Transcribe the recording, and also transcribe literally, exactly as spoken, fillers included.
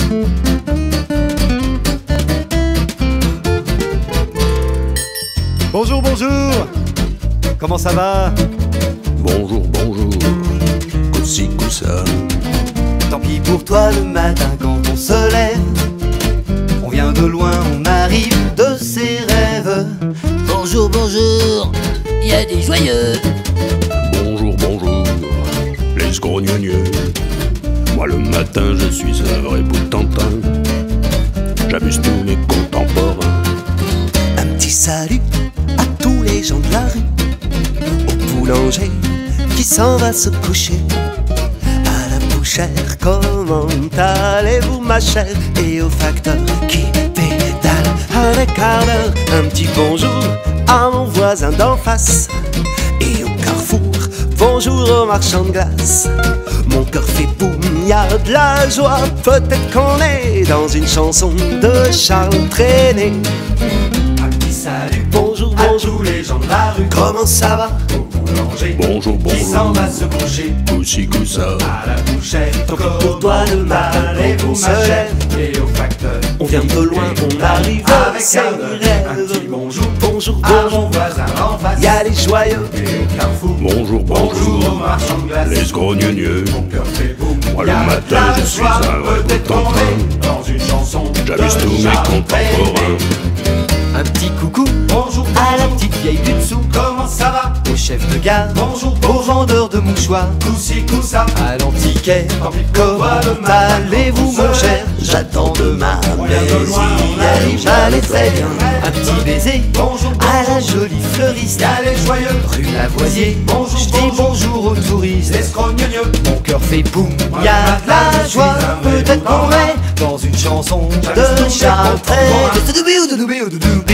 Bonjour, bonjour. Comment ça va? Bonjour, bonjour. Coussi, coussa. Tant pis pour toi le matin quand on se lève. On vient de loin, on arrive de ses rêves. Bonjour, bonjour, il y a des joyeux. Bonjour, bonjour, les scrognonieux. Moi le matin je suis un vrai boutantin. J'amuse tous mes contemporains. Un petit salut à tous les gens de la rue, au boulanger qui s'en va se coucher, à la bouchère, comment allez-vous ma chère, et au facteur qui pédale un quart d'heure. Un petit bonjour à mon voisin d'en face, et au carrefour, bonjour au marchand de glace. Mon cœur fait boum, y a de la joie, peut-être qu'on est dans une chanson de Charles Trenet. Un petit salut, bonjour, à bonjour, tous les gens de la rue. comment ça va? Au boulanger, Bonjour, qui s'en bonjour, va se coucher, coussi, coussa. à la bouchère. Pour toi le matin allez-vous on ma se chère, lève. et au facteur. On vient de loin, on arrive avec ses un petit rêves. bonjour, Bonjour, à bonjour, mon voisin en face. y a les joyeux, Et au carrefour, Bonjour, bonjour au bonjour, marchand de glace. les scrognonieux. Mon cœur fait boum. Moi, Y a le de matin, la je suis joie, un vrai peut-être qu'on boutantin. est dans une chanson J'amuse de tous mes Charles contemporains. Trenet. Un petit coucou, bonjour à la petite vieille du dessous, comment ça va? au chef de gare, Bonjour, au vendeur de mouchoirs, coussi, coussa. à l'antiquaire, Tant pis pour comment toi le matin allez-vous quand on mon se cher? lève. J'attends de ma On vient de loin, on arrive, j'allais très bien. j'allais Un petit baiser Bonjour, à la jolie fleuriste, y a les joyeux, rue Lavoisier. Bonjour, Je dis bonjour. bonjour aux touristes, les scrognonieux. mon cœur fait boum, Moi, y a le de la matin, je joie, suis un vrai peut-être qu'on boutantin. est dans une chanson J'amuse tous de mes Charles contemporains. Trenet.